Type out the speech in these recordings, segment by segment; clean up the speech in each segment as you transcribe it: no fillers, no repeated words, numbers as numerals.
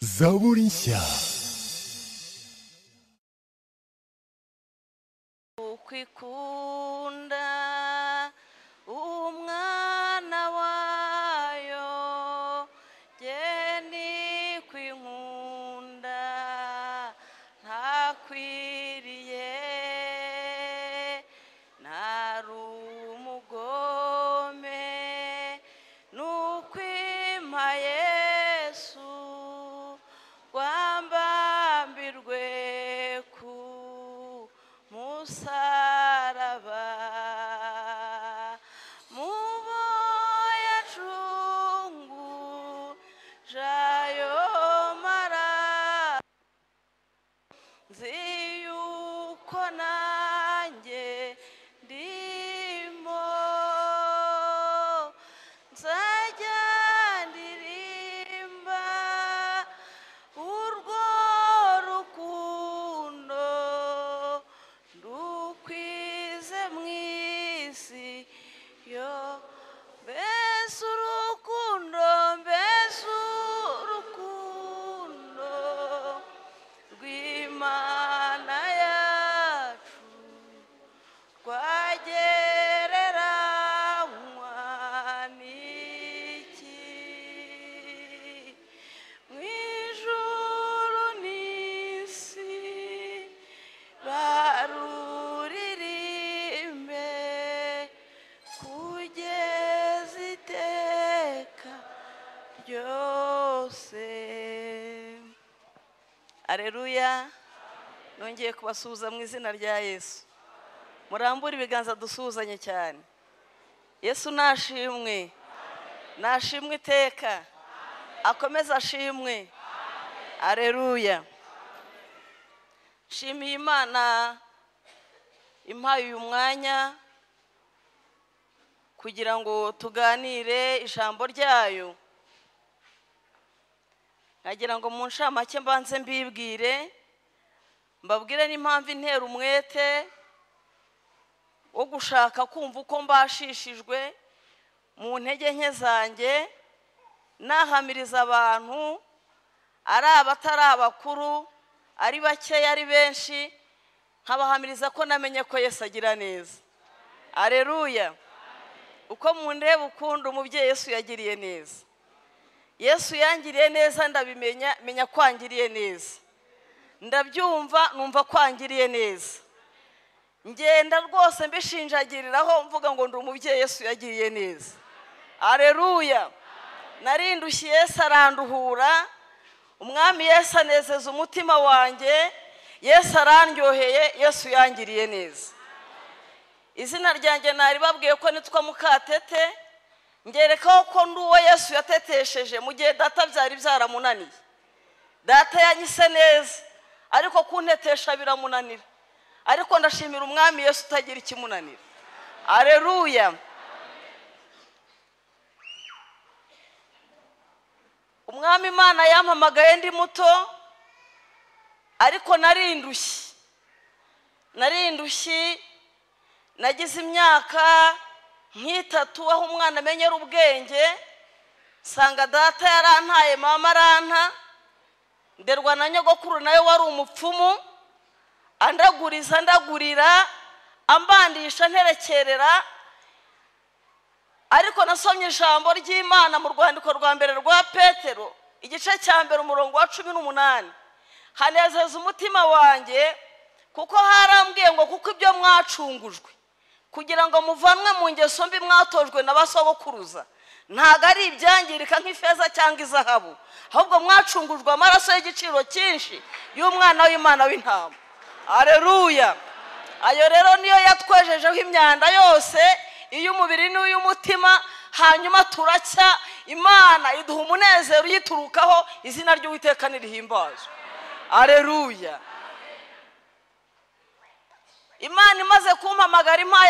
zaburi nshya. Ukwikunda umwana wayo geni kwinkunda ntakwiriye narumugome nukwima Yesu wambambirwe ku musaraba muboya chungu jayo mara ziyuko nanjye ndimo nzajya ndirimba urwo rukundo ndukwize mwisi yo mbese urukundo rw'Imana yacu rwagereranywa n'iki mu ijuru n'isi baruririmbe kugeza iteka ryose. Aleluya. Nongeye kubasuhuza mu izina rya Yesu. Murambure ibiganza dusuhuzanye cyane. Yesu nashimwe. Nashimwe iteka. Akomeza ashimwe. Aleluya. Shimiye Imana impaye uyu mwanya kugira ngo tuganire ijambo ryayo. Nagira ngo mu nshamake mbanze mbibwire mbabwire n'impamvu intera umwete wo gushaka kumva uko mbashishijwe mu ntege nke zanjye nahamiriza abantu ari abatari abakuru ari bakeya ari benshi nkabahamiriza ko namenye ko Yesu agira neza. Aleluya. Uko mu ndeba ukunda umubyeyi Yesu yagiriye neza. Yesu yangiriye neza ndabimenya menya kwangiriye neza. Ndabyumva numva kwangiriye neza. Ngenda rwose mbishinjagiriraho mvuga ngo ndi umubyeyi Yesu yagiriye neza. Aleluya. Narindushye Yesu aranduhura. Umwami Yesu anezeza umutima wanjye. Yesu arandyoheye. Yesu yangiriye neza. Izina ryanjye nari babwiye ko nitwa Mukatete. Ngerekaho ko ndi uwo Yesu yatetesheje mu gihe data byari byaramunaniye. Data yanyise neza ariko kuntetesha biramunanira. Ariko ndashimira umwami Yesu utagira ikimunanira. Aleluya. Umwami Imana yampamagaye ndi muto ariko narindushye nagize imyaka nk'itatu aho umwana amenyera ubwenge sanga data yarantaye mama aranta nderwa na nyogokuru nawe wari umupfumu ndagurira ambandisha nterekerera ariko nasomye ijambo ry'Imana mu rwandiko rwa mbere rwa Petero igice cya mbere umurongo wa 18 hanezeza umutima wanjye kuko harambwiye ngo kuko ibyo mwacungujwe kugira ngo muvanwe mu ngeso mbi mwatojwe n'abasogokuruza ntago ari ibyangirika nk'ifeza cyangwa izahabu ahubwo mwacungujwe amaraso y'igiciro cyinshi y'umwana w'Imana w'intama. Aleluya. Ayo rero niyo yatwejejeho imyanda yose iy'umubiri n'iy'umutima hanyuma turacya Imana iduha umunezero yiturukaho izina ry'Uwiteka nirihimbazwe. Aleluya. Imana imaze kumpamagara impaye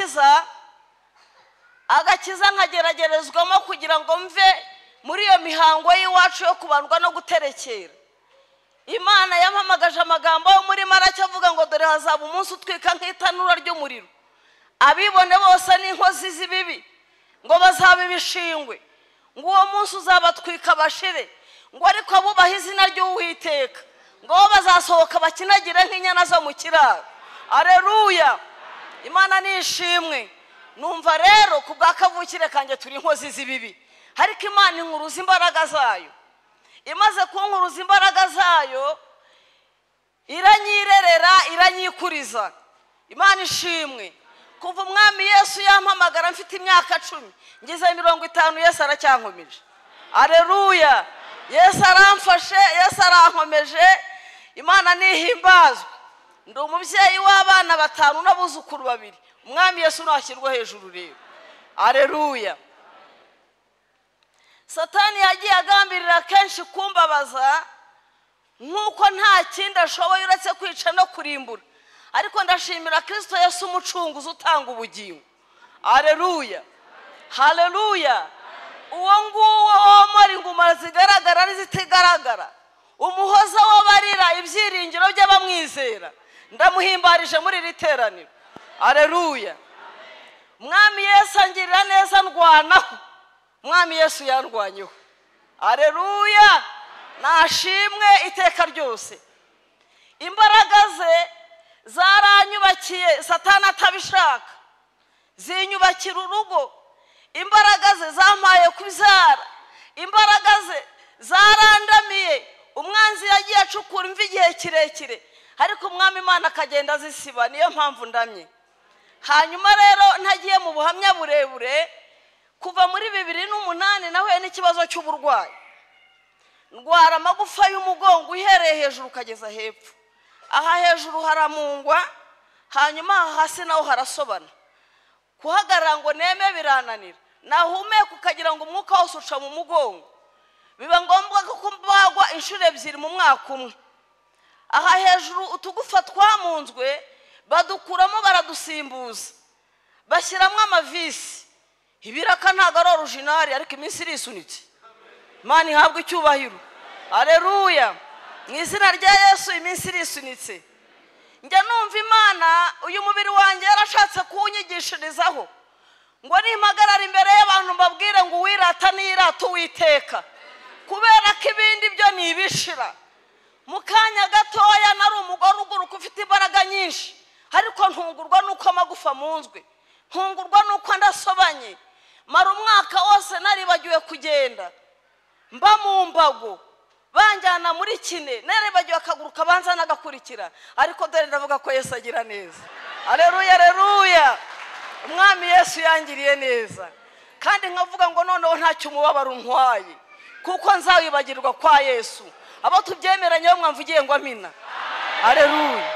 agakiza nkageragerezwamo kugira ngo mve muri iyo mihango y'iwacu yo kubandwa no guterekera. Imana yampamagaje amagambo yo muri Maraki avuga ngo dore hazaba umunsi utwika nk'itanura ry'umuriro abibone bose n'inkozi z'ibibi ngo bazabe ibishingwe ngo uwo munsi uzabatwika bashire ngo ariko abubaha izina ry'Uwiteka ngo bazasohoka bakinagire nk'inyana zo mu kiraro. Aleluya, Imana nishimwe. Numva rero ku bwa kavukire kanjye turi inkozi z'ibibi, ariko Imana inkuruza imbaraga zayo. Imaze kunkuruza imbaraga zayo iranyirerera, iranyikuriza. Imana ishimwe. Kuva umwami Yesu yampamagara mfite imyaka 10 ngize 50, Yesu aracyankomeje. Aleluya, Yesu aramfashe, Yesu arankomeje. Imana nihimbazwe. Ndi umubyeyi w'abana 5 n'abuzukuru 2. Umwami Yesu nashyirwa hejuru rero. Aleluya. Satani yagiye agambirira kenshi kumbabaza nkuko nta kindi ashoboye uretse kwica no kurimbura, ariko ndashimira Kristo Yesu umucunguzi utanga ubugingo. Aleluya, haleluya. Uwo nguwo womora inguma zigaragara n'izitigaragara, umuhoza w'abarira ibyiringiro by'abamwizera, ndamuhimbarije muri iri teraniro. Aleluya. Mwami Yesu angirira neza ndwanaho, Mwami Yesu yarwanyeho. Aleluya, nashimwe iteka ryose. Imbaraga ze zaranyubakiye Satani atabishaka, zinyubakira urugo. Imbaraga ze zampaye kubyara, imbaraga ze zarandamiye. Umwanzi yagiye acukura imvi igihe kirekire, ariko Umwami Imana akagenda zisiba, niyo mpamvu ndamye. Hanyuma rero ntagiye mu buhamya burebure, kuva muri 2008 nahuye n'ikibazo cy'uburwayi. Ndwara amagufa y'umugongo uhereye hejuru ukageza hepfo. Aha hejuru haramungwa, hanyuma hasi naho harasobana. Kuhagarara ngo neme birananira, nahumeka ukagira ngo umwuka wose uca mu mugongo. Biba ngombwa ko mbagwa inshuro 2 mu mwaka umwe. Aha hejuru utugufa twamunzwe badukuramo baradusimbuza, bashyiramo amavisi. Ibiraka ntago ari original, ariko iminsi irisunitse. Imana ihabwe icyubahiro. Aleluya, mu izina rya Yesu iminsi irisunitse. Njya numva Imana uyu mubiri wanjye yarashatse kuwunyigishirizaho ngo nimpagarara imbere y'abantu mbabwire ngo wirata nirata Uwiteka, kubera ko ibindi byo nibishira. Mu kanya gatoya nari umugore uguruka ufite imbaraga nyinshi, ariko ntungurwa nuko amagufa munzwe, ntungurwa nuko ndasobanye. Mara umwaka wose naribagiwe kugenda, mba mu mbago banjyana muri kine, naribagiwe akaguruka banza nagakurikira, ariko dore ndavuga ko Yesu agira neza. Aleluya, aleluya. Umwami Yesu yangiriye neza, kandi nkavuga ngo noneho ntacyo umubabaro untwaye, kuko nzawibagirwa kwa Yesu. Abo tubyemeranye bo mwamvugiye ngo amina. Aleluya.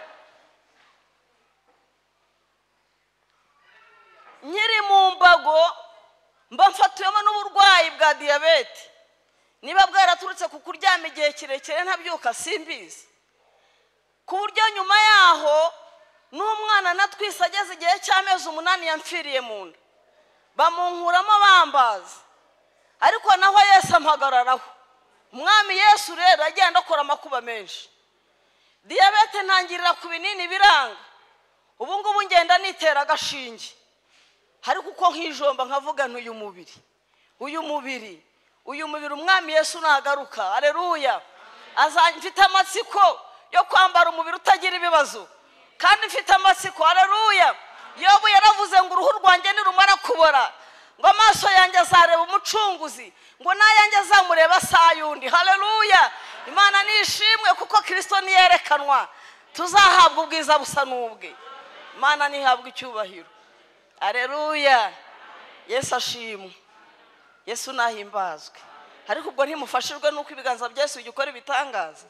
Nyiri mu mbago mba mfatuyemo n'uburwayi bwa diyabete. Niba bwaraturutse ku kuryama igihe kirekire ntabyuka simbizi, ku buryo nyuma yaho n'umwana natwise ageze igihe cy'amezi 8 yamfiriye mu nda, bamunkuramo bambaza, ariko naho Yesu ampagararaho. Umwami Yesu rero agenda akora amakuba menshi. Diyabete ntangirira ku binini biranga, ubu ngubu ngenda nitera agashinge, ariko uko nkijomba nkavuga ntuyu mubiri Umwami Yesu nagaruka. Aleluya. Mfite amatsiko yo kwambara umubiri utagira ibibazo, kandi mfite amatsiko. Aleluya. Yobu yaravuze ngo uruhu rwanjye nirumara kubora ngo amaso yanjye azareba umucunguzi, ngo nayanjye azamureba sayundi. Haleluya. Imana nishimwe kuko Kristo niyerekanwa tuzahabwa ubwiza busa n'ubwe. Imana nihabwa icyubahiro. Aleluya. Yesu ashimwe, Yesu nahimbazwe. Ariko ubwo ntimufashirwe nuko ibiganza bya Yesu bigikora ibitangaza.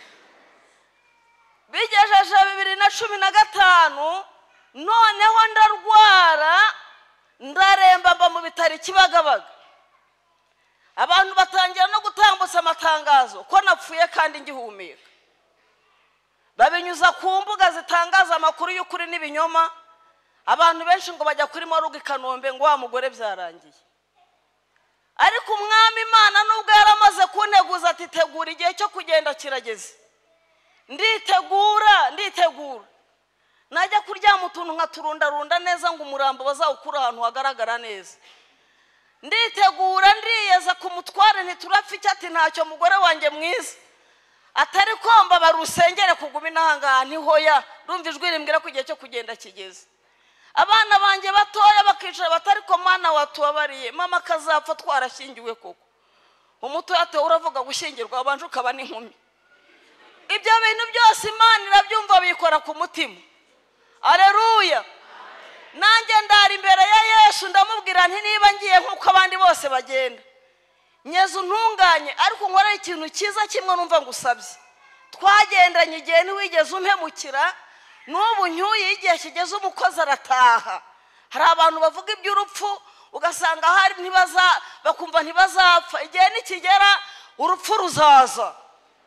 Bigejeje 2015 noneho ndarwara, ndaremba, mba mu bitaro Kibagabaga. Abantu batangira no gutambutsa amatangazo ko napfuye kandi ngihumeka, babinyuza ku mbuga zitangaza amakuru y'ukuri n'ibinyoma. Abantu benshi ngo bajya kuri moruge Kanombe ngo wa mugore byarangiye, ariko Umwami Imana nubwo yaramaze kunteguza ati tegura igihe cyo kugenda kirageze, nditegura. Najya kuryama utuntu nkaturundarunda neza ngo umurambo bazawukura ahantu hagaragara neza. nditegura ndiyeza ku mutware ntiturapfa iki, ati ntacyo mugore wanjye mwiza, atari komba barusengere kuguma inahangaha. Ntihoya, rumva ijwi rimbwira ko igihe cyo kugenda kigeze. Abana banjye batoya bakicara batari ko mana watubabariye, mama kazapfa twarashyingiwe koko. Umutoya ate uravuga gushyingirwa abanje ukaba n'inkumi. Ibyo bintu byose Imana irabyumva bikora ku mutima. Aleluya. Nanjye ndari imbere ya Yesu ndamubwira nti niba ngiye nkuko abandi bose bagenda, Nyezu ntunganye, ariko nkora ikintu cyiza kimwe numva ngusabye. Twagendanye igihe ntiwigeze umpemukira, n'ubu nyuye igihe kigeze umukozi arataha. Hari abantu bavuga iby'urupfu ugasanga hari bakumva ntibazapfa, igihe nikigera urupfu ruzaza.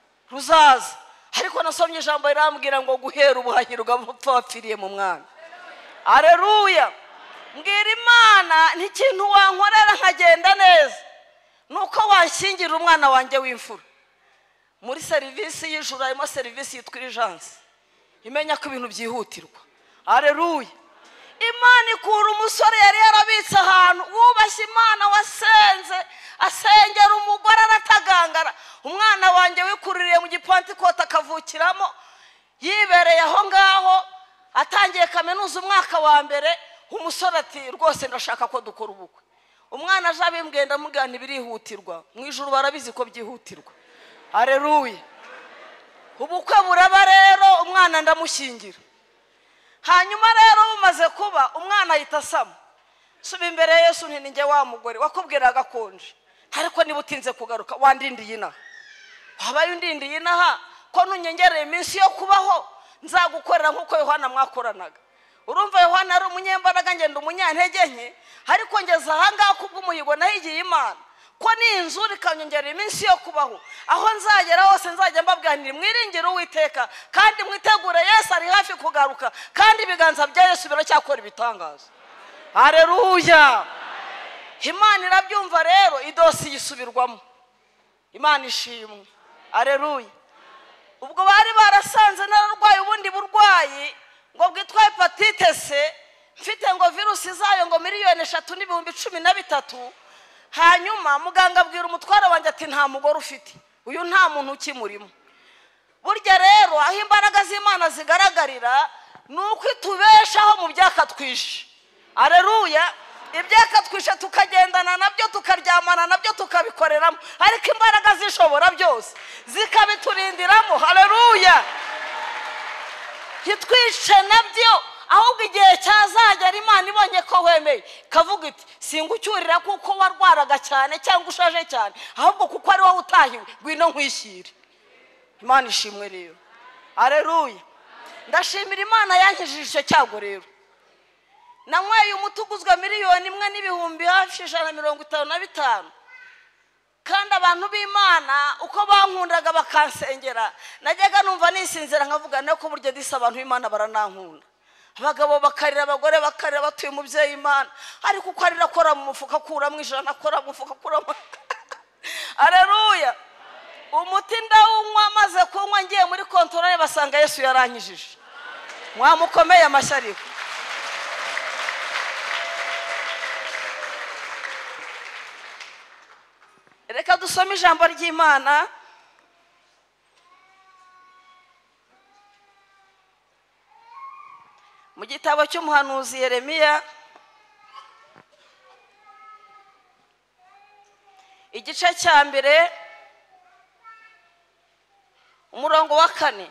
Ariko nasomye ijambo rirambwira ngo guhera ubuhahiro ugapfa wapfiriye mu Mwami. Aleluya. Mbwira Imana n'ikintu wankorera nkagenda neza, nuko wanshyingira umwana wanjye w'imfura. Muri serivisi y'ijuru harimo serivisi yitwa urgence, imenya ko ibintu byihutirwa. Aleluya. Imana ikura umusore yari yarabitse ahantu, wubashye Imana wasenze asengera umugore aratagangara. Umwana wanjye wikuririye mu gipantikota akavukiramo, yibereye aho ngaho, atangiye kaminuza umwaka wa mbere. Umusore ati rwose ndashaka ko dukora ubukwe. Umwana aje abimbwiye ndamubwira ntibirihutirwa, mu ijuru barabizi ko byihutirwa. Aleluya. Ubukwe buraba rero, umwana ndamushyingira. Hanyuma rero bumaze kuba, umwana ahita asama. Suba imbere ya Yesu nti ninjye wa mugore wakubwiraga konje, ariko niba utinze kugaruka wandindiye inaha. Wabaye undindiye inaha ko nunyengereye iminsi yo kubaho, nzagukorera nk'uko Yohana mwakoranaga. Urumva Yohana ari umunyembaraga, ngenda umunyantege nke, ariko ngeze ahangaha kubw'umuhigo nahigiye Imana ko n'inzuri ikanyongerera iminsi yo kubaho. Aho nzagera hose nzajya mbabwira nti mwiringire Uwiteka kandi mwitegure, Yesu ari hafi kugaruka, kandi ibiganza bya Yesu biracyakora ibitangaza. Aleluya. Imana irabyumva rero, idosi yisubirwamo. Imana ishimwe. Aleluya. Ubwo bari barasanze nararwaye ubundi burwayi ngo bwitwa hepatite C, mfite ngo virusi zayo ngo 3,13,000. Hanyuma muganga abwira umutware wanjye ati nta mugore ufite, uyu nta muntu ukimurimo. Burya rero aho imbaraga z'Imana zigaragarira nuko itubeshaho mu byakatwishe. Aleluya. Ibyakatwishe tukagendana nabyo, tukaryamana nabyo, tukabikoreramo, ariko imbaraga zishobora byose zikabiturindiramo. Haleluya. Hitwishe nabyo, ahubwo igihe cyazagera Imana ibonye ko wemeye kavuga iti singucyurira kuko warwaraga cyane cyangwa ushaje cyane, ahubwo kuko ari wowe utahiwe ngwino nkwishyire. Imana ishimwe rero. Aleluya. Ndashimira Imana yankijije icyo cyago rero. Nanyweye umuti uguzwe 1,155,000, kandi abantu b'Imana uko bankundaga bakansengera najyaga numva nisinzira nkavuga nako buryo disa abantu b'Imana baranankunda. Abagabo bakarira, abagore bakarira, batuye umubyeyi Imana, ariko uko arira akora mu mufuka akuramo ijana, akora mu mufuka akuramo. Aleluya. Umuti ndawunywa, maze kunywa ngiye muri kontorore basanga Yesu yaranyijije. Mwamukomeye amashyariko. Reka dusome ijambo ry'Imana mu gitabo cy'umuhanuzi Yeremiya, igice cya mbere umurongo wa 4,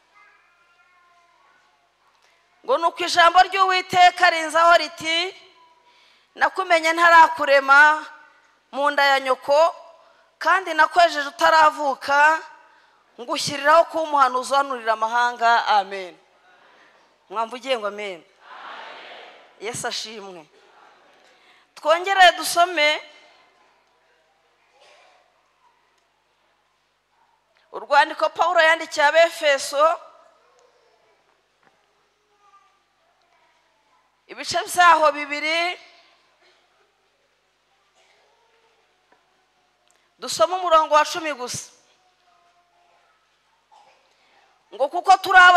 ngo nuko ijambo ry'Uwiteka rinzaho riti nakumenye ntarakurema mu nda ya nyoko, kandi nakwejeje utaravuka, ngushyiriraho kuba umuhanuzi uhanurira amahanga. Amen. Mwamvugiye ngo amen. Yesu ashimwe. Twongere dusome urwandiko Pawulo yandikiye Abefeso, ibice byaho 2, dusoma umurongo wa 10 gusa. Ngo kuko turi abo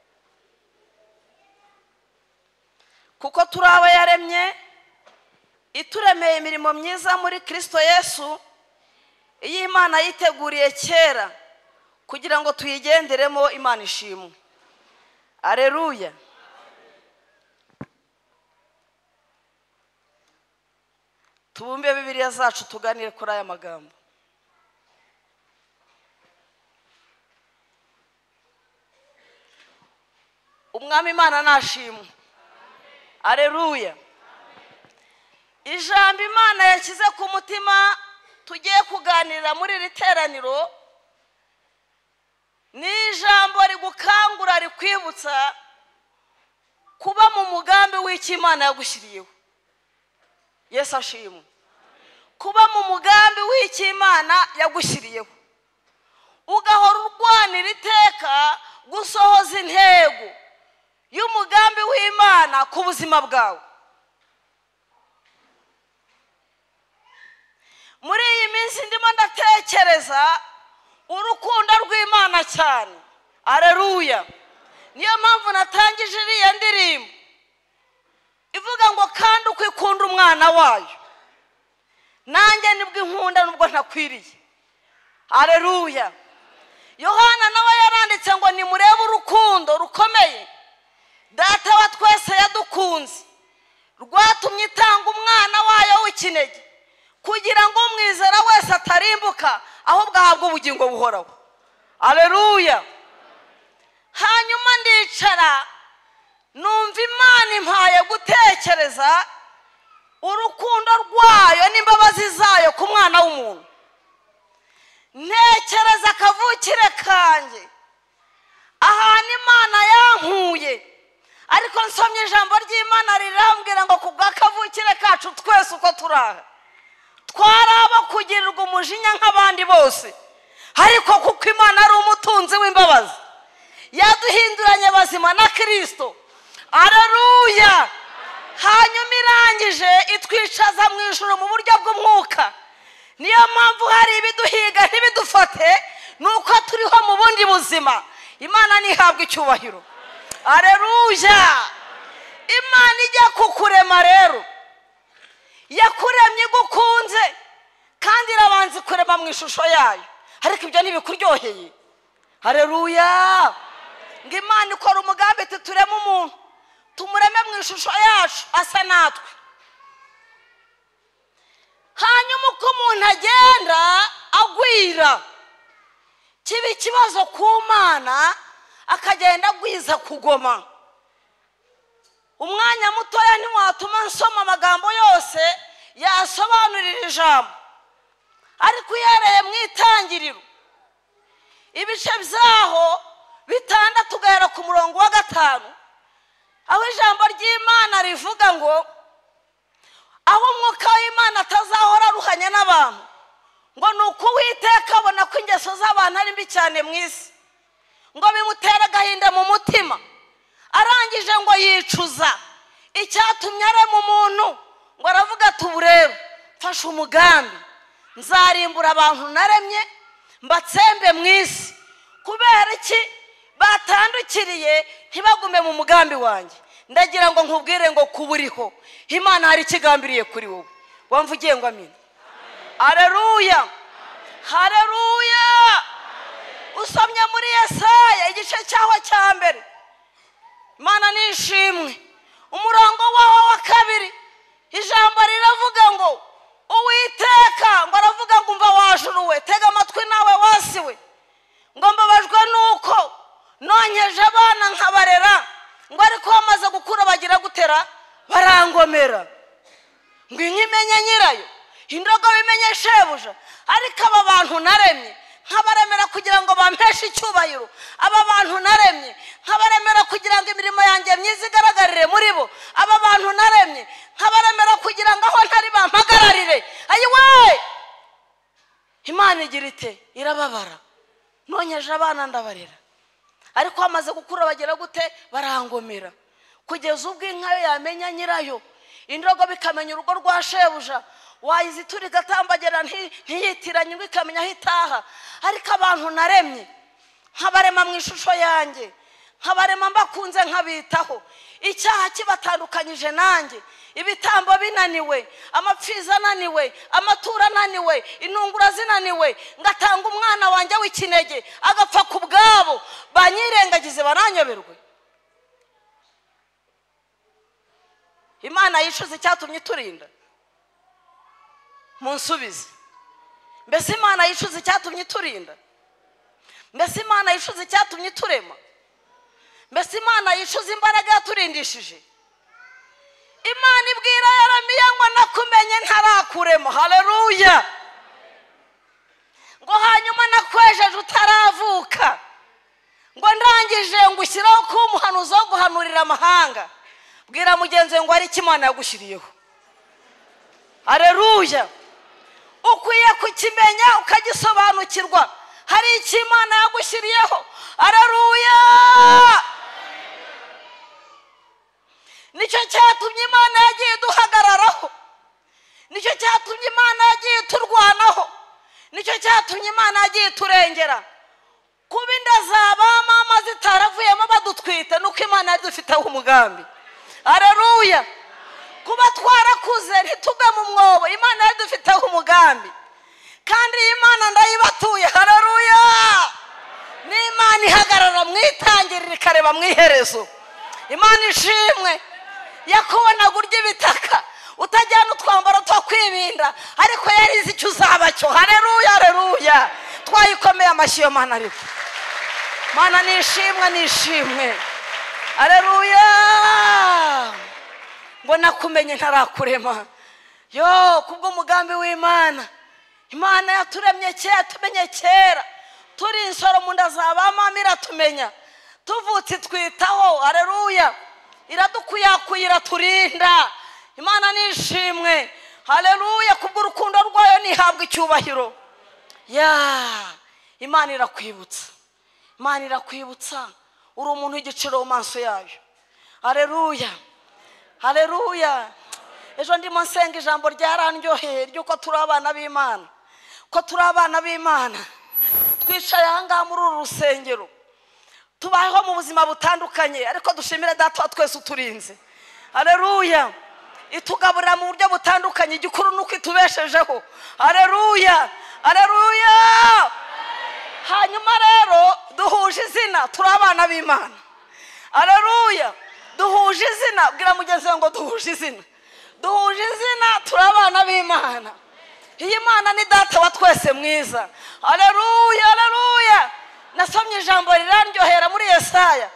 yaremye ituremeye imirimo myiza muri Kristo Yesu, iyi Imana yiteguriye kera kugira ngo tuyigenderemo. Imana ishimwe. Aleluya. Tubumbe Bibiliya zacu tuganire kuri aya magambo. Umwami Imana nashimwe. Aleluya. Ijambo Imana yashyize ku mutima tugiye kuganira muri iri teraniro ni ijambo rigukangura, rikwibutsa kuba mu mugambi w'icyo Imana yagushyiriyeho. Yesu ashimwe. Kuba mu mugambi w'icyo Imana yagushyiriyeho, ugahora urwanira iteka gusohoza intego y'umugambi w'Imana ku buzima bwawe. Muri iyi minsi ndimo ndatekereza urukundo rw'Imana cyane. Aleluya. Niyo mpamvu natangije iriya ndirimbo ivuga ngo kandi uko ikunda umwana wayo, nanjye nibwo inkunda nubwo ntakwiriye. Aleluya. Yohana nawe yaranditse ngo nimurebe urukundo rukomeye Data wa twese yadukunze, rwatumye itanga umwana wayo w'ikinege, kugira ngo umwizera wese atarimbuka ahubwo ahabwe ubugingo buhoraho. Aleluya. Hanyuma ndicara numva Imana impaye gutekereza urukundo rwayo n'imbabazi zayo ku mwana w'umuntu. Ntekereza akavukire kanjye, ahantu Imana yankuye, ariko nsomye ijambo ry'Imana rirambwira ngo kubw'akavukire kacu twese uko turaha twaraba kugirirwa umujinya nk'abandi bose, ariko kuko Imana ari umutunzi w'imbabazi yaduhinduranye bazima na Kristo. Aleluya. Hanyuma irangije itwicaza mu ijuru mu buryo bw'umwuka. Niyo mpamvu hari ibiduhiga ntibidufate, nuko turiho mu bundi buzima. Imana nihabwa icyubahiro. Aleluya. Imana ijya kukurema rero yakuremye igukunze kandi irabanza ikurema mu ishusho yayo, ariko ibyo ntibikuryoheye. Aleluya. Ngo Imana ikora umugambi tutureme umuntu, tumureme mu ishusho yacu asa natwe. Hanyuma uko umuntu agenda agwira, kiba ikibazo ku Mana, akagenda agwiza kugoma. Umwanya mutoya ntiwatuma nsoma amagambo yose yasobanurira ijambo, ariko uhereye mu itangiriro ibice byaho 6 gahera ku murongo wa 5, aho ijambo ry'Imana rivuga ngo aho umwuka w'Imana atazahora aruhanya n'abantu, ngo nuko Uwiteka abona ko ingeso z'abantu ari mbi cyane mu isi, ngo bimutera agahinda mu mutima. Arangije ngo yicuza icyatumye arema umuntu, ngo aravuga ati ubu rero mfashe umugambi, nzarimbura abantu naremye mbatsembe mu isi. Kubera iki batandukiriye ntibagume mu mugambi wanjye? Ndagira ngo nkubwire ngo kuburiho Imana hari ikigambiriye kuri wowe. Wamvugiye ngo amina. Aleluya. Haleluya. Usomye muri Yesaya igice cyaho cya mbere, Imana nishimwe, umurongo waho wa 2, ijambo riravuga ngo Uwiteka, ngo aravuga ngo umva wajuru we, tega amatwi nawe wasiwe, ngo mbabajwe nuko nonyeje abana nkabarera, ngo ariko bamaze gukura bagira gutera barangomera. Ngo inkimenye nyirayo, indogo bimenye shebuja, ariko aba bantu naremye nkabaremera kugira ngo bampeshe icyubahiro. Aba bantu naremye nkabaremera kugira ngo imirimo yanjye myiza igaragarire muri bo. Aba bantu naremye nkabaremera kugira ngo aho ntari bampagararire. Ayiwe, Imana igira ite? Irababara. Nonyeje abana ndabarera, ariko bamaze gukura bagira gute? Barangomera. Kugeza ubwo inka yo yamenya nyirayo, indogo bikamenya urugo rwa shebuja, wayizitura igatambagera ntiyitiranye ngo ikamenya aho itaha. Ariko abantu naremye nkabarema mu ishusho yanjye, nkabarema mbakunze nkabitaho. icyaha kibatandukanyije nanjye, ibitambo binaniwe, amapfizi ananiwe, amaturo ananiwe, intungura zinaniwe, ngatanga umwana wanjye w'ikinege agapfa ku bwabo, banyirengagize baranyoberwe. Imana yishuza icyatumye iturinda? Munsubize. Mbese Imana yishuza icyatumye iturinda? Mbese Imana yishuza icyatumye iturema? Mbese Imana yishuza imbaraga yaturindishije? Imana ibwira Yeremiya ngo nakumenye ntarakurema. Haleluya. Ngo hanyuma nakwejeje utaravuka, ngo ndangije ngushyiraho kuba umuhanuzi wo guhanurira amahanga. Bwira mugenzi ngo ari iki Imana yagushyiriyeho. Haleluya. Ukwiye kukimenya ukagisobanukirwa. Hari iki Imana yagushyiriyeho. Haleluya. Nicyo cyatumye Imana yagiye duhagararaho, nicyo cyatumye Imana yagiye turwanaho, nicyo cyatumye Imana yagiye turengera. Kuba inda z'abamama zitaravuyemo badutwite nuko Imana yari dufiteho umugambi. Haleluya. Kuba twarakuze ntitugwe mu mwobo, Imana yari dufiteho umugambi, kandi Imana ndayibatuye. Haleluya. Ni Imana ihagarara mu itangiriro ikareba mu iherezo. Imana ishimwe. Yakubonaga urya ibitaka utajyana utwambaro two kwibinda, ariko yari izi icyo uzaba cyo. Haleluya. Haleluya. Twayikomeye amashyi yo Mana. Ariko Mana nishimwe, nishimwe. Haleluya. Ngo nakumenye ntarakurema. Yo, kubwo umugambi w'Imana. Imana yaturemye kera, tumenye kera, turi insoro mu nda z'abamama iratumenya, tuvutse twitaho. Haleluya. Iradukuyakuye, iraturinda. Imana nishimwe. Haleluya. Kubwo urukundo rwayo nihabwa icyubahiro. Imana irakwibutsa, Imana irakwibutsa uri umuntu w'igiciro mu maso yayo. Haleluya. Haleluya. Ejo ndimo nsenga ijambo ryarandyoheye ryuko turi abana b'Imana, ko turi abana b'Imana. Twicaye ahangaha muri uru rusengero, tubayeho mu buzima butandukanye, ariko dushimire Data wa twese uturinze. Haleluya. Itugaburira mu buryo butandukanye, igikuru nuko itubeshejeho. Haleluya. Haleluya. Hanyuma rero duhuje izina, turi abana b'Imana. Haleluya. Duhuje izina. Bwira mugenzi wawe ngo duhuje izina. Duhuje izina, turi abana b'Imana. Iyi Mana ni Data wa twese mwiza. Haleluya. Haleluya. Nasomye ijambo rirandyohera muri Yesaya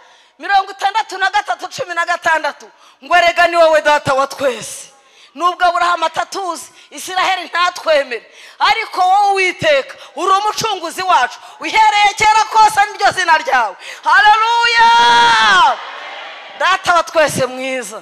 63:16 ngo erega ni wowe Data wa twese, nubwo Aburahamu atatuzi, Isiraheli ntatwemere, ariko wowe Uwiteka uri umucunguzi wacu, uhereye kera kose niryo zina ryawe. Haleluya. Data wa twese mwiza.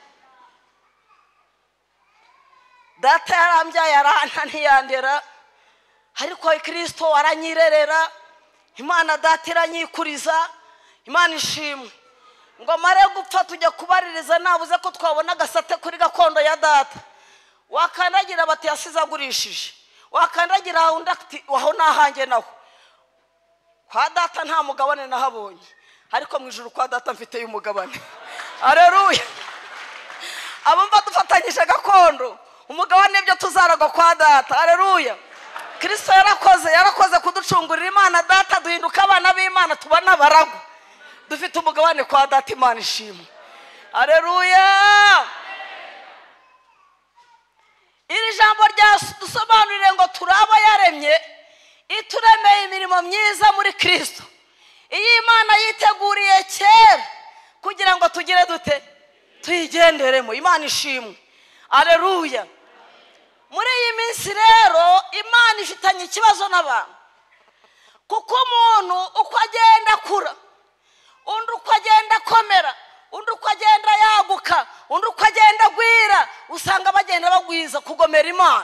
Data yarambyaye aranta ntiyandera, ariko Kristo aranyirerera. Imana Data iranyikuriza. Imana ishimwe. Ngo mare gupfa tujya kubaririza, nabuze ko twabona gasate kuri gakondo ya Data. Wakandagira bati yasizagurishije, wakandagira undakti waho nahange naho. Kwa Data nta mugabane nahabonye, ariko mu ijuru kwa Data mfite y'umugabane. Haleluya. Abumva dufatanyije gakondo, umugabane byo tuzaraga kwa Data. Haleluya. Kristo yarakoze kuducungurira. Imana Data duhinduka abana b'Imana, tubana baragu, dufite umugabane kwa Data. Imana ishimwe. Haleluya. Iri jambo ryadusobanurire ngo turaba yaremye, ituremeye imirimo myiza muri Kristo. Iyi Imana yiteguriye kera kugira ngo tugire dute? Tuyigenderemo. Imana ishimwe. Haleluya. Muri iyi minsi rero Imana ifitanye ikibazo n'abantu, kuko umuntu uko agenda akura, undi uko agenda akomera, undi uko agenda yaguka, undi uko agenda agwira, usanga bagenda bagwiza kugomera Imana.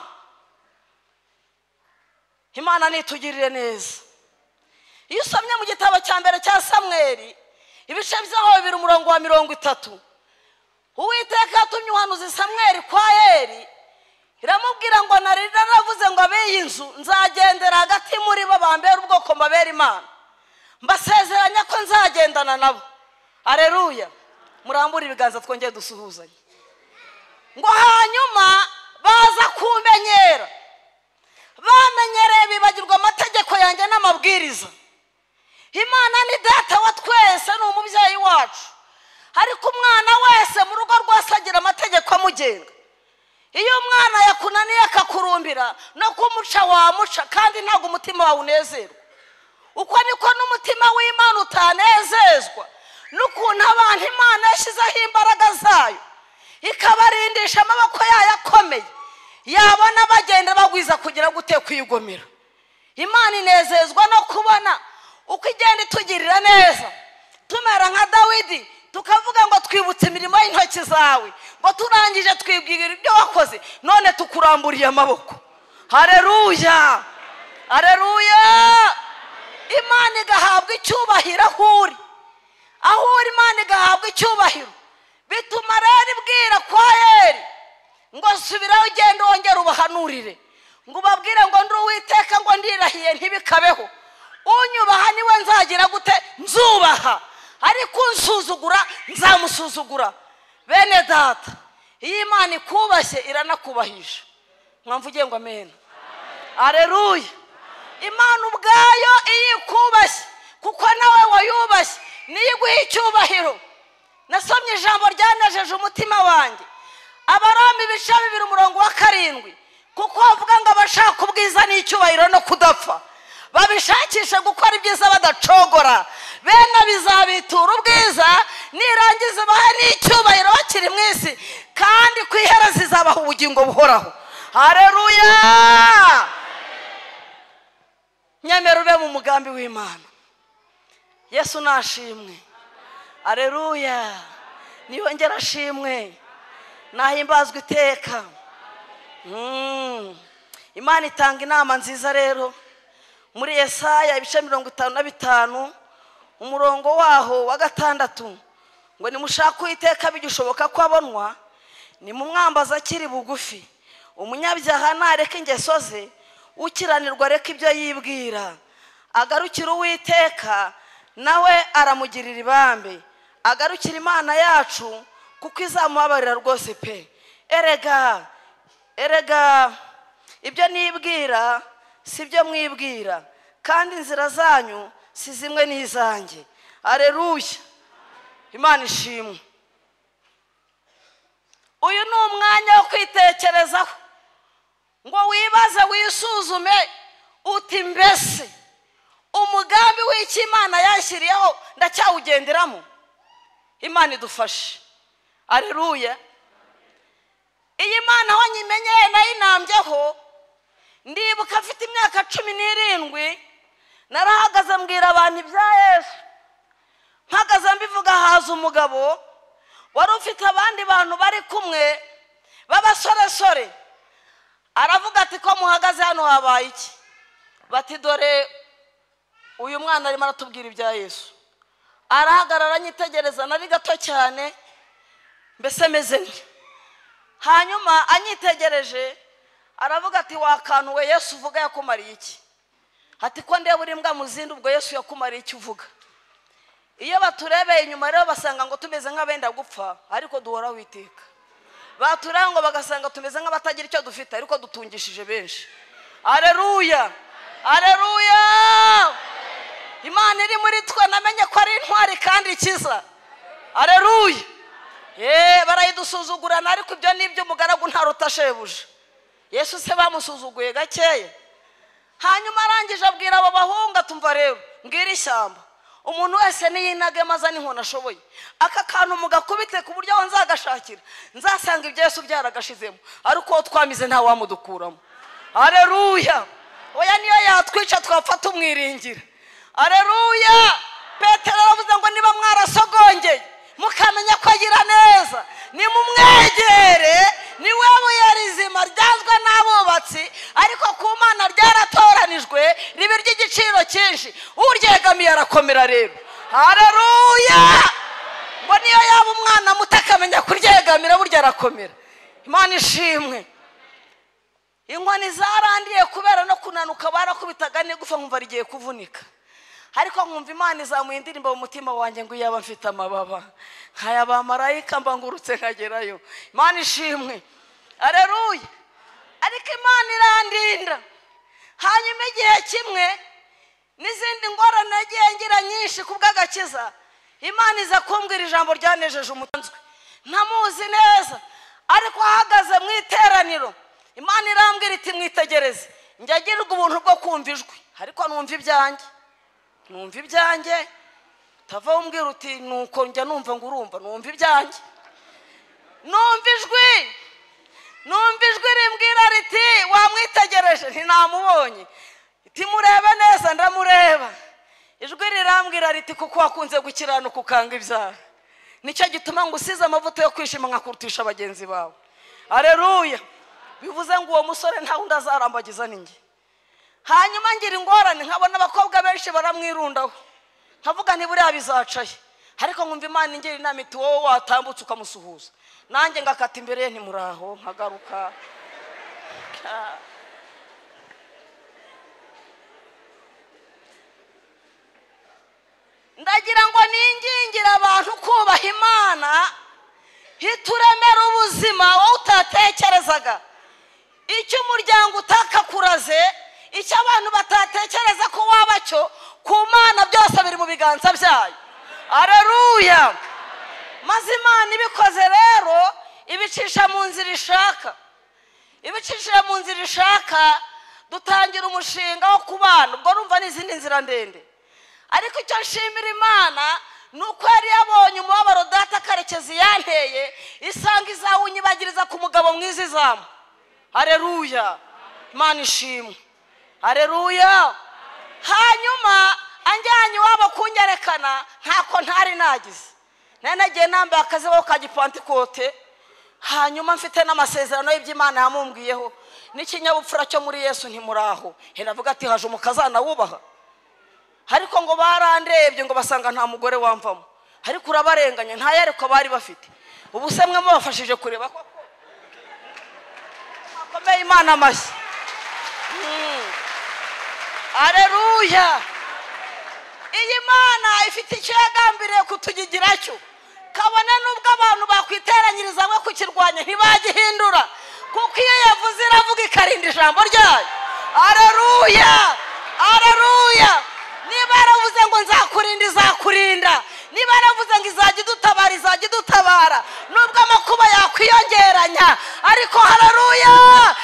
Imana nitugirire neza. Iyo usomye mu gitabo cya mbere cya Samweli ibice byaho 2:30, Uwiteka yatumye umuhanuzi Samweli kwa Eli, iramubwira ngo naravuze ngo ab'iyi nzu nzagendera hagati muri bo, bambera ubwoko mbabera Imana, mbasezeranya ko nzagendana nabo. Haleluya. murambura ibiganza twongeye dusuhuzanye. Ngo hanyuma baza kumenyera, bamenyereye bibagirwa amategeko yanjye n'amabwiriza. Imana ni data wa twese, ni umubyeyi wacu, ariko umwana wese mu rugo rwose agira amategeko amugenga. Iyo umwana yakunaniye akakurumbira no kumuca wamuca, kandi ntabwo umutima wawe unezerwa. Uko niko n'umutima w'Imana utanezezwa n'ukuntu abantu Imana yashyizeho imbaraga zayo ikabarindisha amaboko yayo akomeye, yabona bagenda bagwiza kugira gute kwigomera. Imana inezezwa no kubona uko igenda itugirira neza, tumera nka Dawidi tukavuga ngo twibutse imirimo y'intoki zawe, ngo turangije twibwira ibyo wakoze, none tukuramburiye amaboko. Haleluya, haleluya. Imana igahabwa icyubahiro aho uri, Imana igahabwa icyubahiro. Bituma rero ibwira kwa Eli ngo subiraho ugende wongere ubahanurire, ngo ubabwire ngo ndi Uwiteka, ngo ndirahiye ntibikabeho, unyubaha niwe nzagira gute nzubaha, ariko unsuzugura nzamusuzugura. Bene data, iyo Imana ikubashye iranakubahisha. Mwamvugiye ngo amen. Haleluya. Imana ubwayo iyo ikubashye, kuko nawe wayubashye, niyo iguha icyubahiro. Nasomye ijambo ryanejeje umutima wanjye, Abaroma 2:7, kuko bavuga ngo abashaka ubwiza n'icyubahiro no kudapfa babishakisha gukora ibyiza badacogora, bene bizabitura ubwiza nirangiza bahe n'icyubahiro bakiri mu isi, kandi ku iherezo izabaha ubugingo buhoraho. Haleluya. Nyamera ube mu mugambi w'Imana. Yesu nashimwe. Haleluya. Niyongera ashimwe, nahimbazwe iteka. Imana itanga inama nziza rero muri Yesaya 55 umurongo waho wa 6, ngo nimushaka Uwiteka bigishoboka ko abonwa, nimumwambaza akiri bugufi. Umunyabyaha nareka ingeso ze, ukiranirwa reka ibyo yibwira. Agarukira Uwiteka nawe aramugirira ibambe, agarukira Imana yacu kuko izamubabarira rwose pe. Erega ibyo nibwira si byo mwibwira, kandi inzira zanyu si zimwe n'izanjye. Haleluya. Imana ishimwe. Uyu ni umwanya wo kwitekerezaho, ngo wibaze wisuzume uti mbese umugambi w'iki Imana yashyiriyeho ndacyawugenderamo. Imana idufashe. Haleluya. Iyi Mana wanyimenyeye nayinambyeho, ndibuka afite imyaka 17 narahagaze mbwira abantu ibya Yesu. Mpagaze mbivuga, haza umugabo wari ufite abandi bantu bari kumwe b'abasoresore, aravuga ati ko muhagaze hano habaye iki? Bati dore uyu mwana arimo aratubwira ibya Yesu. Arahagarara anyitegereza, nari gato cyane mbese meze nti. Hanyuma anyitegereje aravuga ati wakanuwe, Yesu uvuga yakumariye iki? Ati ko ndeba uri mbwa muzindi, ubwo Yesu yakumariye iki uvuga? Iyo baturebeye inyuma rero basanga ngo tumeze nk'abenda gupfa, ariko duhora Uwiteka. Baturanga ngo bagasanga tumeze nk'abatagira icyo dufite, ariko dutungishije benshi. Haleluya, haleluya. Imana iri muri twe, namenye ko ari intwari kandi ikiza. Haleluya. Barayidusuzugurana, ariko ibyo nibyo umugaragu ntaruta shebuja. Yesu se bamusuzuguye gakeya. Hanyuma arangije abwira abo bahunga, tumva rero mbwira ishyamba, umuntu wese niyinage maza n'inkona ashoboye, aka kantu mugakubite ku buryo aho nzagashakira nzasanga ibyo Yesu byaragashizemo, ariko twamize nta wamudukuramo. Haleluya. Oya niyo yatwica twapfa tumwiringira. Haleluya. Petero aravuze ngo niba mwarasogongeye mukamenya ko agira neza, nimumwegere, ni we buye rizima ryanzwe n'abubatsi, ariko ku Mana ryaratoranijwe ribe ry'igiciro cyinshi, uryegamiye arakomera rero. Haleluya. Ngo niyo yaba umwana muto akamenya kuryegamira burya arakomera. Imana ishimwe. Inkoni zarandiye kubera no kunanuka, barakubitaga n'igufa nkumva rigiye kuvunika. ariko nkumva Imana izamuye indirimbo mu mutima wanjye ngo yaba mfite amababa nkayaba marayika mbangurutse nkagerayo. Imana ishimwe, aleluya. Ariko Imana irandinda. Hanyuma igihe kimwe n'izindi ngorane nagiye ngira nyinshi kubw'agakiza, Imana iza kumbwira ijambo ryanejeje umutanzwe ntamuzi neza, ariko ahagaze mu iteraniro Imana irambwira iti mwitegereze. Njya girirwa ubuntu bwo kumva ijwi, ariko numva ibyanjye utava umbwira uti nuko njya numva ngo urumva. Numva ibyanjye, numva ijwi rimbwira riti wamwitegereje? Ntinamubonye. Iti murebe neza, ndamureba. Ijwi rirambwira riti kuko wakunze gukiranuka ukanga ibyaha, nicyo gituma ngo usize amavuta yo kwishima nkakurutisha bagenzi bawe. Aleluya. Bivuze ngo uwo musore nta wundi azarambagiza ninjye. Hanyuma ngira ingorane, nkabona abakobwa benshi baramwirundaho, nkavuga ntiburiya bizacaye. Ariko nkumva Imana ingira inama iti wowe watambutse ukamusuhuza, nanjye ngakata imbere ye ntimuraho, nkagaruka. Ndagira ngo ningingire abantu kubaha Imana, hituremera ubuzima wowe utatekerezaga. Icyo umuryango utakakuraze, icyo abantu batatekereza ko waba cyo, ku Mana byose biri mu biganza byayo. Aleluya. Maze Imana ibikoze rero ibicisha mu nzira ishaka, dutangira umushinga wo kubana. Ubwo numva n'izindi nzira ndende, ariko icyo nshimira Imana nuko yari yabonye umubabaro data Karekezi yanteye, isanga izawunyibagiriza ku mugabo mwiza izamu. Aleluya. Imana ishimwe, aleluya. Hanyuma anjyanye iwabo kunyerekana ntako ntari nagize, nagiye nambaye akazi wo ka Gipantikote. Hanyuma mfite n'amasezerano y'iby'Imana yamumbwiyeho n'ikinyabupfura cyo muri Yesu ntimuraho. Ndavuga ati haje umukazana wubaha. Ariko ngo barandebye ngo basanga nta mugore wamvamo, ariko urabarenganya nta yariko bari bafite. Ubu se mwe mubafashije kureba ko akomeye Imana amashyi. Aleluya. Iyi Mana ifite icyo yagambiriye kutugigira cyo, kabone nubwo abantu bakwiteranyiriza hamwe kukirwanya ntibagihindura, kuko iyo yavuze iravuga ikarinda ijambo ryayo. Aleluya, aleluya. Niba yaravuze ngo nzakurinda izakurinda, niba yaravuze ngo izajya idutabara izajya idutabara, nubwo amakuba yakwiyongeranya. Ariko haleluya,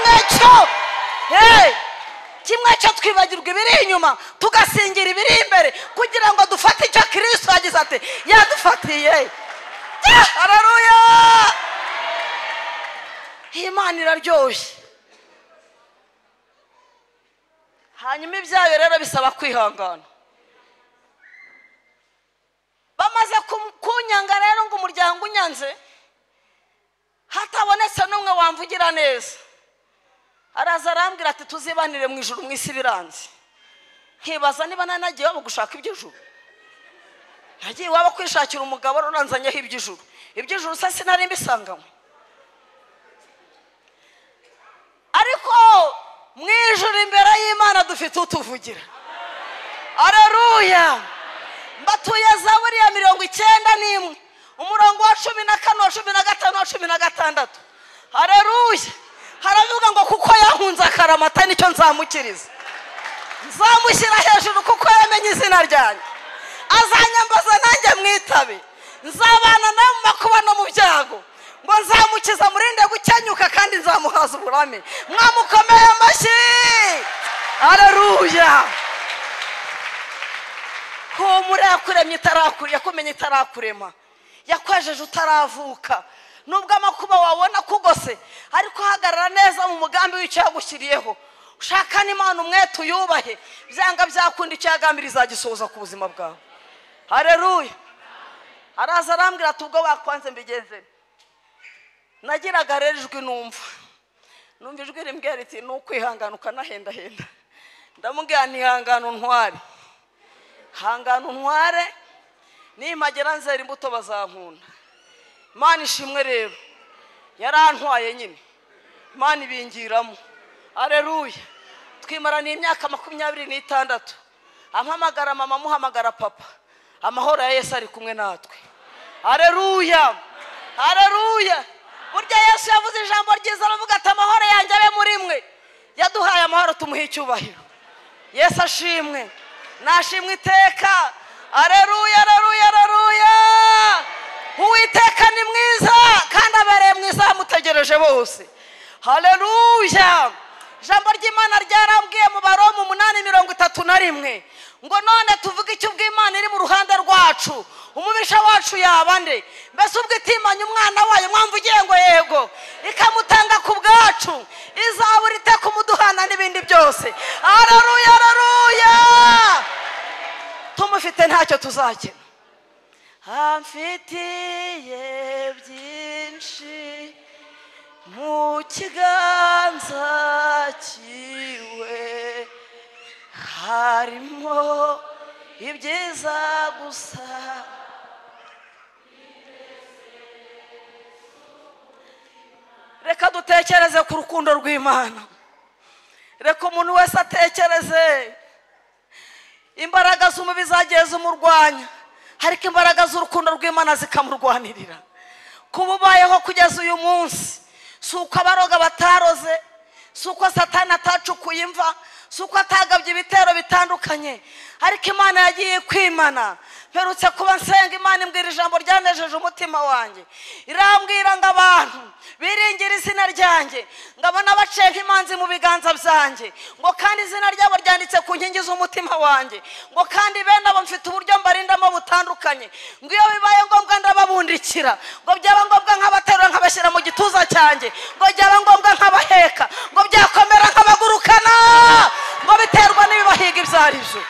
kimwe cyo twibagirwa ibiri inyuma tugasingira ibiri imbere, kugira ngo dufate icyo Kristo yagize ati yadufatiye. Haleluya. Imana iraryoshye. Hanyuma ibyayo rero bisaba kwihangana. Bamaze kunyanga rero ngo umuryango unyanze, hatabonetse n'umwe wamvugira neza, araza arambwira ati tuzibanire mu ijuru mu isi biranze. Nkibaza niba nanagiye wabo gushaka iby'ijuru. Nagiye wabo kwishakira umugabo runanzanyeho iby'ijuru. Iby'ijuru se sinari mbisanganywe. Ariko mu ijuru imbere y'Imana dufite utuvugira. Aleluya. Mbatuye Zaburi ya 91 umurongo wa 14 wa 15 wa 16. Aleluya. Haravuga ngo kuko yahunze akaramata nicyo nzamukiriza, nzamushyira hejuru kuko yamenye izina ryanjye, azanyambaza nanjye mwitabe, nzabana nawe mu makuba no mu byago, ngo nzamukiza murinde gukenyuka kandi nzamuhaza uburame. Mwamukomeye amashyi. Aleluya. Humura yakuremye itarakure, yakumenye itarakurema, yakwejeje utaravuka. Nubwo amakuba wabona kugose, ariko hagarara neza mu mugambi w'icyo yagushyiriyeho. Ushaka n'Imana umwete uyubahe, byanga byakunda icyo yagambiriye izagisohoza ku buzima bwawe. Haleluya. Araza arambwira ati ubwo bakwanze mbigenze. Nagiraga rero ijwi numva ijwi rimbwira riti nukwihangana ukanahendahenda. Ndamubwira ntihangana untware, hangana untware, nimagera nzera imbuto bazankunda. Imana ishimwe rero, yarantwaye nyine, Imana ibingiramo. Aleluya. Twimaraniye imyaka 26. ampamagara mama amuhamagara papa. Amahoro ya Yesu ari kumwe natwe. Haleluya, haleluya. Burya Yesu yavuze ijambo ryiza aravuga ati amahoro yanjye abe muri mwe. Yaduhaye amahoro tumuhe icyubahiro. Yesu ashimwe, nashimwe iteka. Haleluya, haleluya, haleluya. Uwiteka ni mwiza kandi abereye mwiza mutegereje bose. Haleluya. Ijambo ry'Imana ryarambwiye mu Baroma 8:31 ngo none tuvuge icyo bw'Imana iri mu ruhande rwacu, umubisha wacu yabande. Mbese ubwo itimanye umwana wayo mwamvugiye ngo yego, ikamutanga ku bwacu, izabura ite kumuduhana n'ibindi byose. Haleluya, haleluya. Tumufite ntacyo tuzakena. Amfitiye byinshi mu kiganza cyiwe, harimo ibyiza gusa. Reka dutekereze ku rukundo rw'Imana. Reka umuntu wese atekereze imbaraga z'umubi zagiye zimurwanya, ariko imbaraga z'urukundo rw'Imana zikamurwanirira. Kuba ubayeho kugeza uyu munsi si uko abaroga bataroze, si uko Satani atacukuye imva, si uko atagabye ibitero bitandukanye, ariko Imana yagiye kwimana. Mperutse kuba nsenga, Imana imbwira ijambo ryanejeje umutima wanjye. Irambwira ngo abantu biringira izina ryanjye, ngabona bacenga imanzi mu biganza byanjye, ngo kandi izina ryabo ryanditse ku nkingi z'umutima wanjye, ngo kandi bene abo mfite uburyo mbarindamo butandukanye, ngo iyo bibaye ngombwa ndababundikira, ngo byaba ngombwa nkabaterura nkabashyira mu gituza cyanjye, ngo byaba ngombwa nkabaheka, ngo byakomera nkabagurukana, ngo biterwa n'ibibahiga ibyo ari byo.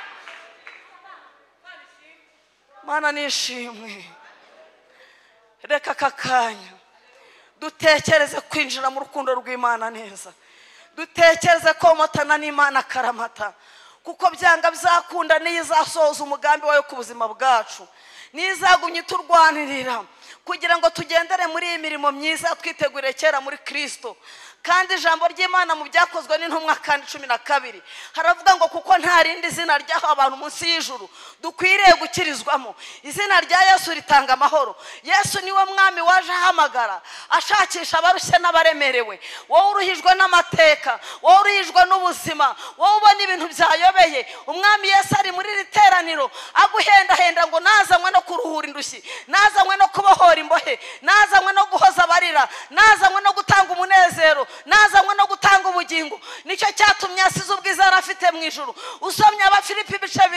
Mana nishimwe. Reka kakanya dutekereze kwinjira mu rukundo rw'Imana neza. Dutekereze ko mutana n'Imana karamata, kuko byanga bizakunda niyizasoza umugambi wayo ku buzima bwacu, nizagumye turwanirira kugira ngo tugendere muri iyi mirimo myiza twitegure kera muri Kristo. Kandi ijambo ry'Imana mu byakozwe n'intumwa kandi 12 haravuga ngo kuko nta rindi zina ryaho abantu munsi y'ijuru dukwiriye gukirizwamo, izina rya Yesu ritanga amahoro. Yesu niwe mwami waje ahamagara ashakisha abarushye n'abaremerewe, wowe uruhijwe n'amateka, wowe uruhijwe n'ubuzima, wowe ubona ibintu byayobeye. Umwami Yesu ari muri riteraniro aguhendahenda ngo nazanywe no kuruhura indushyi, nazanywe no kubohora imbohe, nazanywe no guhoza abarira, nazanywe no gutanga umunezero, nazanywe no gutanga ubugingo. Nicyo cyatumye asize ubwiza arafite mu ijuru. Usomye Abafilipi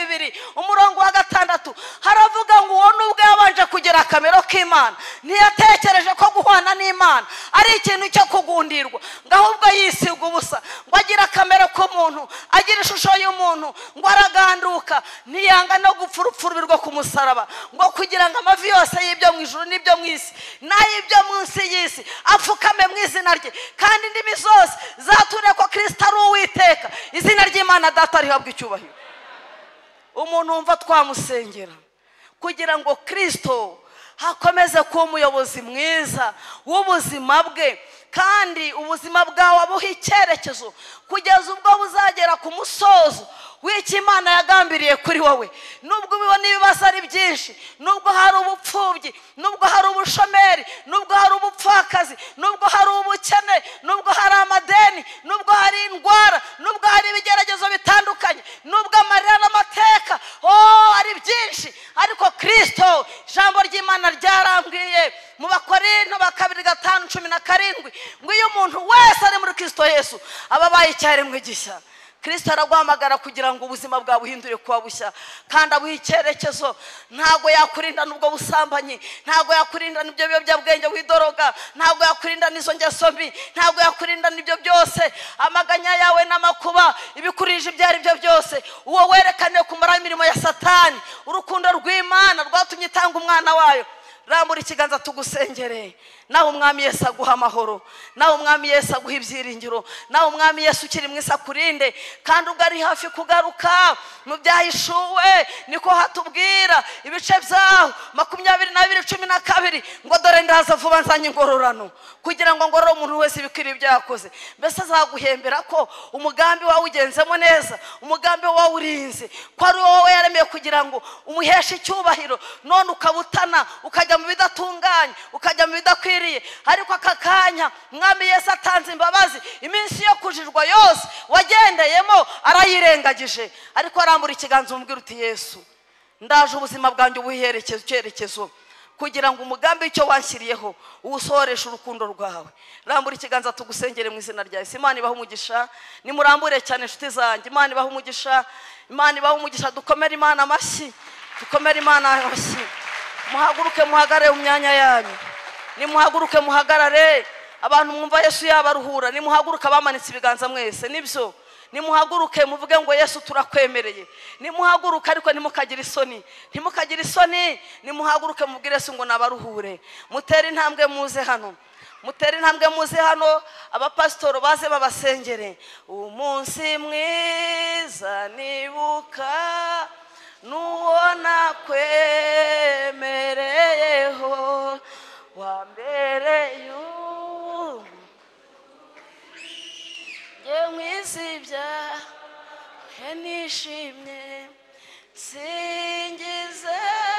2:6 haravuga ngo uwo nubwo yabanje kugira akamero k'Imana ntiyatekereje ko guhwana n'Imana ari ikintu cyo kugundirwa, ngo ahubwo yisiga ubusa, ngo agira akamero k'umuntu, agira ishusho y'umuntu, ngo araganduka, ntiyanga no gupfa urupfu rwo ku musaraba, ngo kugira ngo amavi yose y'ibyo mu ijuru n'ibyo mu isi n'ay'ibyo munsi y'isi apfukame mu izina rye, kandi indimi zose zature ko Kristo ari Uwiteka, izina ry'Imana Data rihabwa icyubahiro. Umuntu wumva twamusengera kugira ngo Kristo hakomeze kuba umuyobozi mwiza w'ubuzima bwe, kandi ubuzima bwawe abuha icyerekezo kugeza ubwo buzagera ku musozo w'icyo Imana yagambiriye kuri wowe. Nubwo ubibona ibibazo ari byinshi, nubwo hari ubupfubyi, nubwo hari ubushomeri, nubwo hari ubupfakazi, nubwo hari ubukene, nubwo hari amadeni, nubwo hari indwara, nubwo hari ibigeragezo bitandukanye, nubwo amarira n'amateka ari byinshi, ariko Kristo ijambo ry'Imana ryarambwiye mu Bakorinto 2:5-17 ngo iyo umuntu wese ari muri Kristo Yesu ababaye icyaremwe gishya. Kristo araguhamagara kugira ngo ubuzima bwawe buhindure kuba bushya, kandi abuha icyerekezo. Ntago yakurinda n'ubwo busambanyi, ntago yakurinda n'ibyo biyobyabwenge widoroga, ntago yakurinda n'izo ngeso mbi, ntago yakurinda n'ibyo byose, amaganya yawe n'amakuba ibikurije ibyo ari byo byose. Uwo werekane kumara imirimo ya Satani, urukundo rw'Imana rwatumye itanga umwana wayo. Rambura ikiganza tugusengere. nawe umwami Yesu aguha amahoro, nawe umwami Yesu aguha ibyiringiro, nawe umwami Yesu ukiri mu isi akurinde. kandi ubwo ari hafi kugaruka mu byahishuwe niko hatubwira ibice byaho 22:12 ngo dore ndaza vuba nzanye ingororano kugira ngo ngorore umuntu wese ibikwiriye byakoze. mbese azaguhembera ko umugambi wawe ugenzemo neza, umugambi wawe urinze, ko ari wowe yaremeye kugira ngo umuheshe icyubahiro, none ukabutana ukajya mu bidatunganye, ukajya mu bidakwiriye. ariko aka kanya mwami Yesu atanze imbabazi, iminsi yo kujijwa yose wagendeyemo arayirengagije. ariko arambura ikiganza umubwira uti Yesu, ndaje ubuzima bwanjye ubuherekezo cyerekezo kugira ngo umugambi icyo wanshyiriyeho uwusohoreshe urukundo rwawe. rambura ikiganza tugusengere mu izina rya Yesu. Imana ibaha umugisha, nimurambure cyane inshuti zanjye. Imana ibaha umugisha, Imana ibaha umugisha. dukomere Imana amashyi, dukomere Imana amashyi. muhaguruke muhagarare mu myanya yanyu, nimuhaguruke muhagarare. abantu mwumva Yesu yabaruhura, nimuhaguruke abamanitse ibiganza mwese. nibyo, nimuhaguruke muvuge ngo Yesu turakwemereye. nimuhaguruke ariko nimukagire isoni, ntimukagire isoni. nimuhaguruke mubwire Yesu ngo nabaruhure. mutere intambwe muze hano, mutere intambwe muze hano. abapasitoro baze babasengere. umunsi mwiza nibuka nuwo nakwemereyeho wambereye mwizibya nishimye singize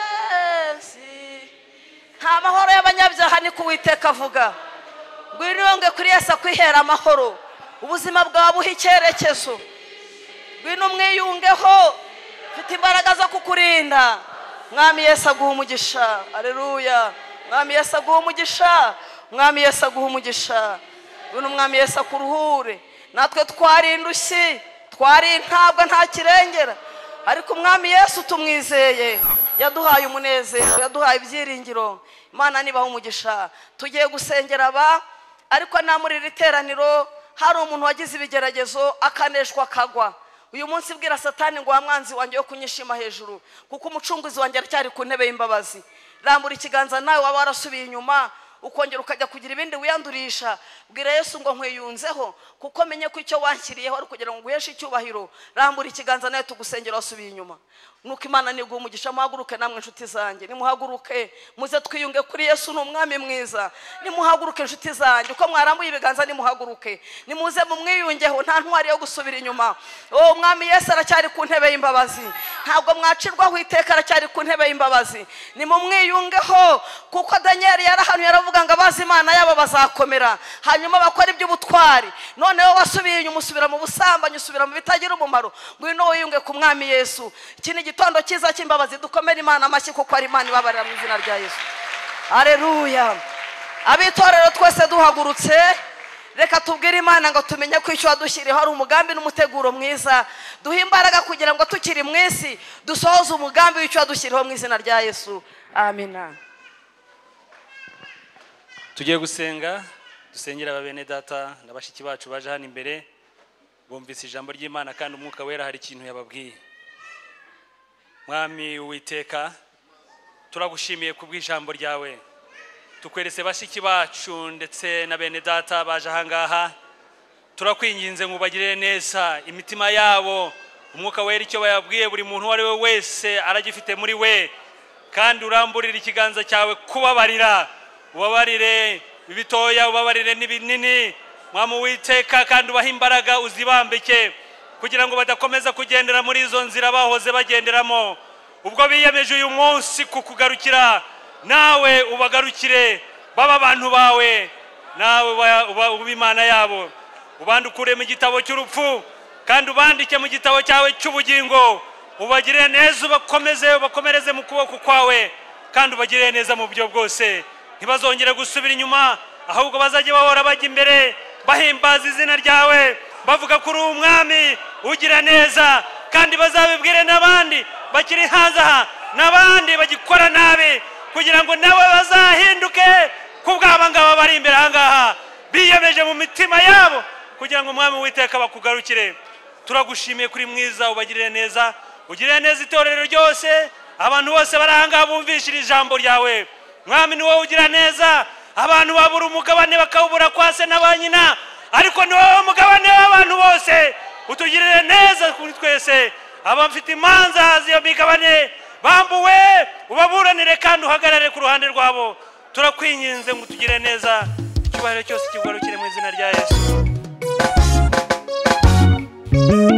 nta mahoro y'abanyabyaha ni kuwiteka avuga. ngwino kuri Yesu akwihera amahoro, ubuzima bwawe buha icyerekezo. ngwino umwiyungeho, ufite imbaraga zo kukurinda. mwami Yesu aguha umugisha. Haleluya. mwami Yesu aguha umugisha, mwami Yesu aguha umugisha. ngwino umwami Yesu akuruhure. natwe twari indushyi, twari ntabwo nta kirengera, ariko umwami Yesu tumwizeye, yaduhaye umunezero, yaduhaye ibyiringiro. Imana nibaha umugisha. tugiye gusengera aba, ariko na muri iri teraniro hari umuntu wagize ibigeragezo akaneshwa akagwa. uyu munsi bwira Satani ngo mwanzi wanjye yo kunyishima hejuru, kuko umucunguzi wanjye aracyari ku ntebe y'imbabazi. rambura ikiganza nawe waba warasubiye inyuma ukongera ukajya kugira ibindi wiyandurisha. bwira Yesu ngo nkwiyunzeho, kuko menye ko icyo wanshyiriyeho ari kugira ngo nguheshe icyubahiro. rambura ikiganza nawe tugusengera wasubiye inyuma. nuko Imana niguha umugisha. muhaguruke namwe inshuti zanjye, nimuhaguruke muze twiyunge kuri Yesu. ni umwami mwiza. nimuhaguruke inshuti zanjye, uko mwarambuye ibiganza nimuhaguruke, nimuze mumwiyungeho. nta ntwari yo gusubira inyuma. umwami Yesu aracyari ku ntebe y'imbabazi, ntabwo mwacirwaho iteka, aracyari ku ntebe y'imbabazi. nimumwiyungeho, kuko Danieli yarahanuye aravuga ngo abazi Imana yabo bazakomera, hanyuma bakora iby'ubutwari. noneho wasubiye inyuma usubira mu busambanyi, usubira mu bitagira umumaro. ngwino wiyunge ku mwami Yesu. iki ni igitondo cyiza cy'imbabazi. dukomere Imana amashyi kuko ari Imana ibabarira mu izina rya Yesu. Haleluya. abitorero twese duhagurutse, reka tubwire Imana ngo tumenye ko icyo wadushyiriyeho ari umugambi n'umuteguro mwiza. duhe imbaraga kugira ngo tukiri mu isi dusohoze umugambi w'icyo wadushyiriyeho mu izina rya Yesu. Amina. tugiye gusenga, dusengera ababene data na bashiki bacu baje hano imbere, bumvise ijambo ry'Imana kandi umwuka wera hari ikintu yababwiye. mwami Uwiteka, turagushimiye kubw'ijambo ryawe. tukweretse bashiki bacu ndetse na bene data baje ahangaha, turakwinginze ngo ubagirire neza imitima yabo. umwuka wera icyo bayabwiye buri muntu wari we wese aragifite muri we, kandi uramburira ikiganza cyawe kubabarira. ubabarire ibitoya, ubabarire n'ibinini mwami Uwiteka, kandi ubaha imbaraga uzibambike kugira ngo badakomeza kugendera muri izo nzira bahoze bagenderamo. ubwo biyemeje uyu munsi kukugarukira, nawe ubagarukire, baba abantu bawe, nawe uba Imana yabo. ubandukure mu gitabo cy'urupfu kandi ubandike mu gitabo cyawe cy'ubugingo. ubagirire neza, ubakomereze mu kuboko kwawe, kandi ubagirire neza mu buryo bwose. ntibazongere gusubira inyuma, ahubwo bazajye bahora bajya imbere bahimbaza izina ryawe, bavuga kuri umwami ugira neza, kandi bazabibwire n'abandi bakiri hanze aha, n'abandi bagikora nabi, kugira ngo nawe bazahinduke kubw'aba ngaba bari imbere ahangaha biyemeje mu mitima yabo kugira ngo umwami Uwiteka bakugarukire. turagushimiye kuri mwiza, ubagirire neza, ugirire neza itorero ryose, abantu bose bari ahangaha bumvishira ijambo ryawe. mwami ni wowe ugira neza, abantu babura umugabane bakawubura kwa se na ba nyina, ariko ni wowe mugabane w'abantu bose. Utugirire neza kuri twese abafite imanza z'iyo migabane bambuwe, ubaburanire kandi uhagarare ku ruhande rwabo. Turakwinginze ngo utugire neza, icyubahiro cyose kigarukire mu izina rya Yesu.